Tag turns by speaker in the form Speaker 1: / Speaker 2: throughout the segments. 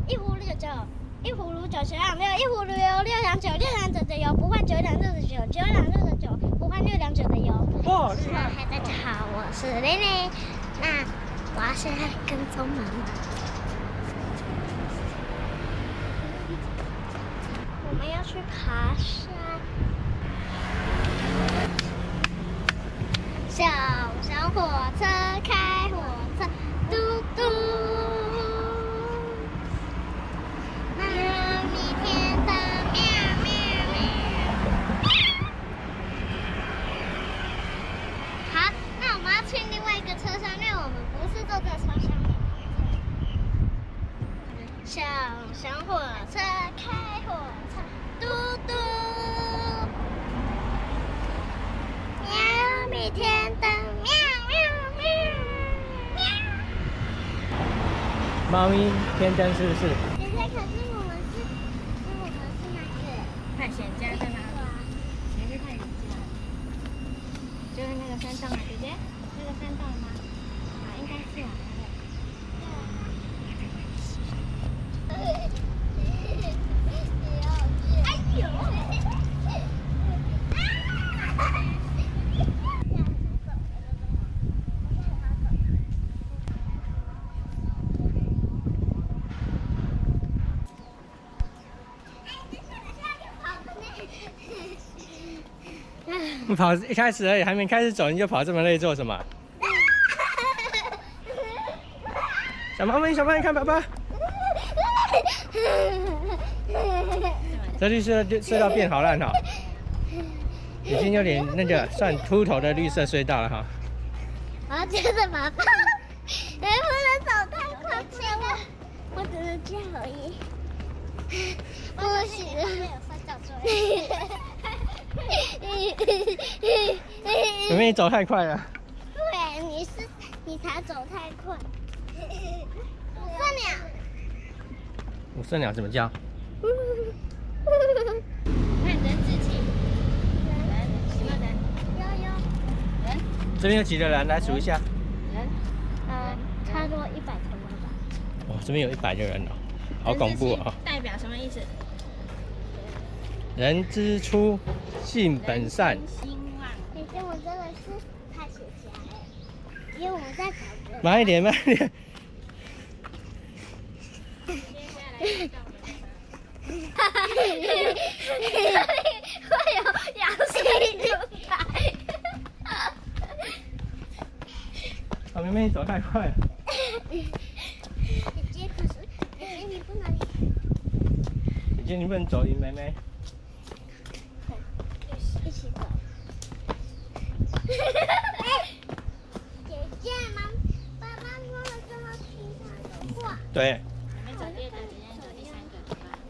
Speaker 1: 一壶六九，一壶如九，九两六，一壶如油，六两九，六两九的油不换九两六的酒，九两六的酒不换6两九的油。
Speaker 2: 哦，厉害！
Speaker 1: 嗨，大家好，我是蕾蕾。那我要现在跟踪妈妈。我们要去爬山。小小火车开火车，嘟嘟。妈咪天的喵喵喵。好，那我们要去另外一个车厢，因为我们不是坐在车厢里。小小火车开火车，嘟嘟。喵咪天的喵喵喵喵。
Speaker 2: 猫咪天灯是不是？
Speaker 1: 姐姐，可是我们是那个
Speaker 3: 探险家在哪里？谁是探险家？就是那个山洞啊，姐姐，那个山洞吗？啊，应该是啊。
Speaker 1: 哎呦！
Speaker 2: 你跑一开始而已，还没开始走你就跑这么累做什么？小猫咪，小猫咪，看爸爸。这绿色隧道变好烂哈，已经有点那个算秃头的绿色隧道了哈。
Speaker 1: 我要接着爸爸，你不能走太快，我只是这样而已。不行，没有摔跤
Speaker 2: 妹妹，你走太快了。
Speaker 1: 对，你才走太快。5色鸟。
Speaker 2: 5色鸟怎么叫？
Speaker 3: 看人字形，人什么人？
Speaker 1: 有
Speaker 3: 人
Speaker 2: 这边有几个人？来数一下。
Speaker 3: 人，
Speaker 1: 差不多100头了吧？
Speaker 2: 哦，这边有100个人哦，好恐怖哦。
Speaker 3: 代表什么意思？
Speaker 2: 人之初，性本善。
Speaker 3: 兴旺。
Speaker 1: 姐姐，我真的是探险家哎，因为我在找人。
Speaker 2: 慢一点，慢一点。
Speaker 1: 会有氧气出来。
Speaker 2: 小妹妹，你走太快了。
Speaker 1: 姐姐，可是姐姐你不能。
Speaker 2: 姐姐，你不能走赢妹妹。
Speaker 1: 一起走。姐姐，爸爸说了这么平常的话。
Speaker 2: 对。
Speaker 3: 你们走第2个，姐姐走第3个，好吧？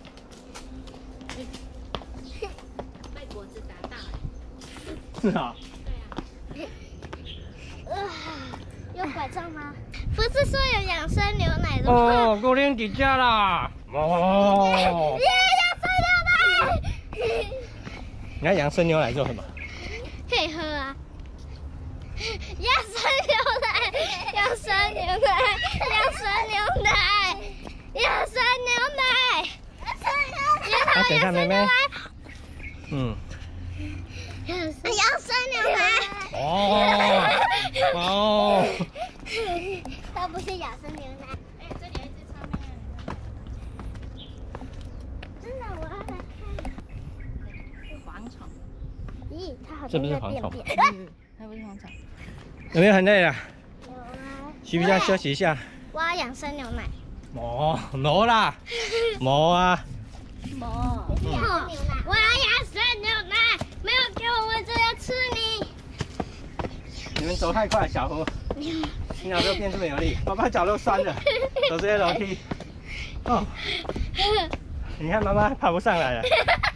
Speaker 3: 被果子打到了。
Speaker 2: 是啊。
Speaker 1: 对啊。有拐杖吗？不是说有养生牛奶的吗？
Speaker 2: 哦，够练底价啦！哦。
Speaker 1: 耶，养生牛奶！
Speaker 2: 你要养生牛奶做什么？
Speaker 1: 可以喝啊！养生牛奶，养生牛奶，养生牛奶，养生牛奶，
Speaker 2: 啊，等一下，妹妹。嗯。
Speaker 1: 养生牛奶。
Speaker 2: 哦。哦。
Speaker 1: 它不是养生牛奶。
Speaker 3: 哎，这里有一只超漂亮的。
Speaker 1: 真的，我要来看。
Speaker 3: 蝗虫。
Speaker 1: 咦，它好
Speaker 2: 这
Speaker 1: 像在
Speaker 2: 不是蝗虫
Speaker 1: 便便。
Speaker 3: 它不是蝗虫。
Speaker 2: 有没有很累啊？
Speaker 1: 有啊。
Speaker 2: 需不需要休息一下？
Speaker 1: 我要养生牛奶。
Speaker 2: 没啦，没啊。
Speaker 1: 我要养生牛奶，没有给我喂，就要吃你。
Speaker 2: 你们走太快，小胡。你哪时候变这么有力？爸爸脚都酸了，走这些楼梯。哦。你看妈妈爬不上来了。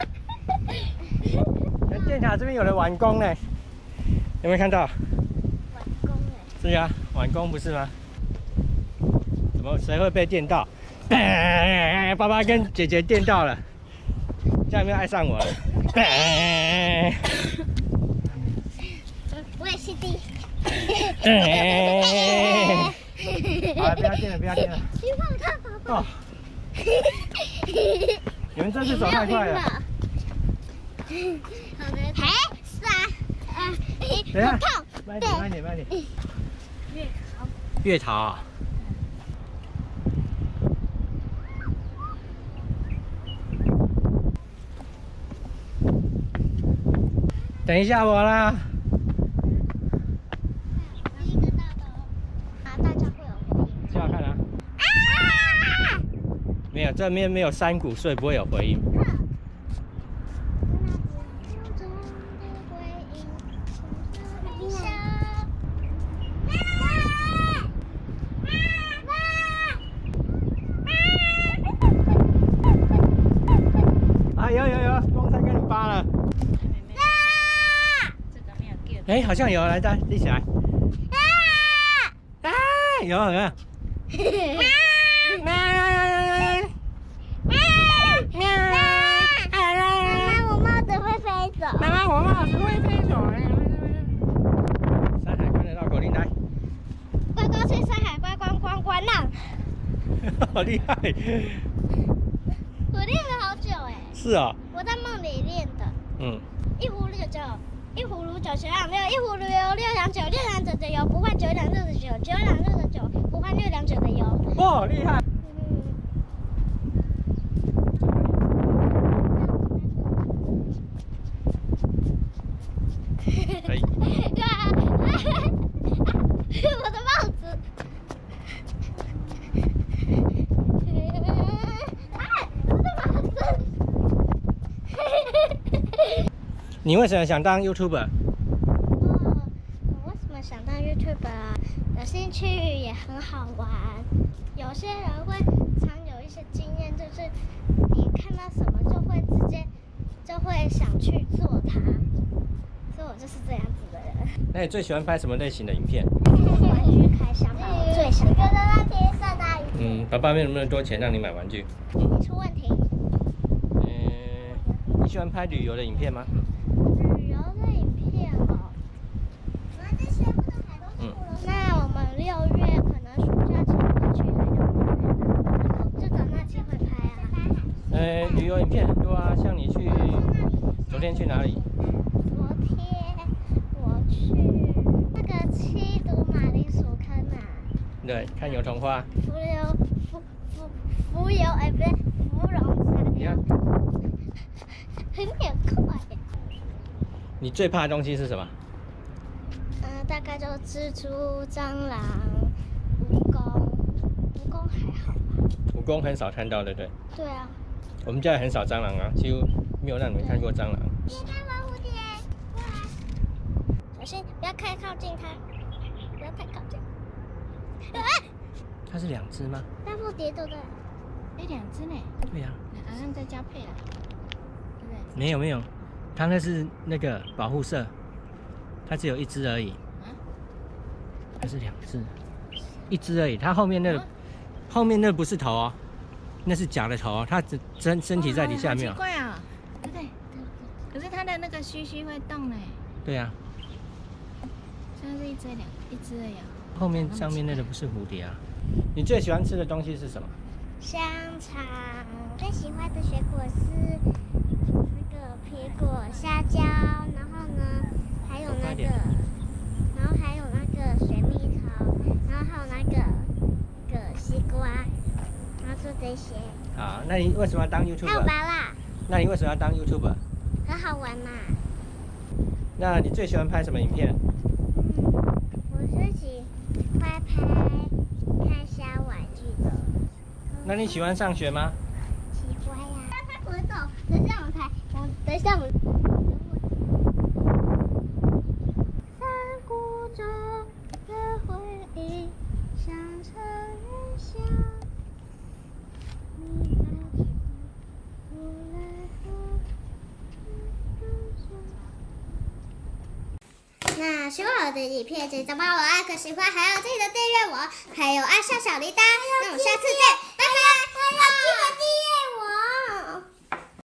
Speaker 2: 电塔这边有人完工呢，有没有看到？
Speaker 1: 完工哎。
Speaker 2: 是呀，完工不是吗？怎么谁会被电到？爸爸跟姐姐电到了，这样有没有爱上我了？
Speaker 1: 我也是的。
Speaker 2: 好了，不要电了，不要电了。
Speaker 1: 希望他宝宝。
Speaker 2: 哦， 你们这次走太快了。
Speaker 1: 好的，嘿，3、2、1，
Speaker 2: 等一下，
Speaker 1: 痛！
Speaker 2: 慢点，慢点，慢点。
Speaker 3: 月桃。
Speaker 2: 月桃啊。等一下我啦。
Speaker 1: 第一个到的啊，大家会有回音。
Speaker 2: 想想看啊。没有，这边没有山谷，所以不会有回音。啊，有，光才跟你扒了。
Speaker 3: 这个没有叫。
Speaker 2: 哎，好像有，来，大家立起来。有。
Speaker 1: 我帽子会飞走。
Speaker 2: 妈妈，我帽子会飞走。山海关的绕口令来。
Speaker 1: 乖乖去山海关浪。
Speaker 2: 好厉害！
Speaker 1: 我练了好久哎。
Speaker 2: 是啊。
Speaker 1: 我在梦里练的。
Speaker 2: 嗯。
Speaker 1: 一壶六酒，一壶卤酒，9两6，一壶油6两酒，6两酒的油不换9两6的酒，9两6的酒不换6两酒的油。
Speaker 2: 哇，厉害！可以。
Speaker 1: 对啊，我的帽子。我的帽子。
Speaker 2: 你为什么想当 YouTuber？
Speaker 1: 我为什么想当 YouTuber 啊？有兴趣也很好玩。有些人会常有一些经验，就是你看到什么就会想去做它。所以我就是这样子的人。
Speaker 2: 那你最喜欢拍什么类型的影片？
Speaker 1: 玩具开箱吧，我最想要。
Speaker 2: 爸爸没有那么多钱让你买玩具。
Speaker 1: 你出问题。
Speaker 2: 你喜欢拍旅游的影片吗？
Speaker 1: 旅游的影片哦。那我们6月可能暑假前会去海洋公园，就找那机会拍啊。
Speaker 2: 旅游影片很多啊，像你昨天去哪里？
Speaker 1: 昨天我去那个7堵马铃薯坑啊。
Speaker 2: 对，看油桐花。
Speaker 1: 浮游，不对，芙蓉沙雕。很有快耶。
Speaker 2: 你最怕的东西是什么？
Speaker 1: 大概就蜘蛛、蟑螂、蜈蚣还好吧。
Speaker 2: 蜈蚣很少看到，对不对？
Speaker 1: 对啊。
Speaker 2: 我们家也很少蟑螂啊，几乎没有让你们看过蟑螂。
Speaker 1: 你看吧，蝴蝶，过来。小心，不要太靠近它，不要太靠近。
Speaker 2: 它是2只吗？
Speaker 1: 大蝴蝶对不对？
Speaker 3: 哎，2只呢？
Speaker 2: 对呀。
Speaker 3: 好像在交配了，对不对？
Speaker 2: 没有，它那是那个保护色，它只有1只而已。它是2只，1只而已。它后面那不是头哦，那是假的头哦，它身体在底下没有。
Speaker 3: 奇怪啊，对不对？可是它的那个须须会动呢。
Speaker 2: 对呀。
Speaker 3: 现在是1只而已啊。
Speaker 2: 后面上面那个不是蝴蝶啊。你最喜欢吃的东西是什么？
Speaker 1: 香肠。最喜欢的水果是那个苹果、香蕉，然后呢，还有那个水蜜桃，然后还有那个西瓜，然后就这些。
Speaker 2: 好，那你为什么要当 YouTuber？
Speaker 1: 还有芭乐。
Speaker 2: 那你为什么要当 YouTuber？
Speaker 1: 很好玩嘛。
Speaker 2: 那你最喜欢拍什么影片？
Speaker 1: 我是喜欢拍开箱玩具的。
Speaker 2: 那你喜欢上学吗？
Speaker 1: 喜欢呀。我走，等一下我拍，等一下我。山谷中的回忆，像成云霞。你还不来和那喜欢我的影片，记得帮我按个喜欢，还有记得订阅我，还有按下小铃铛。那我们下次见。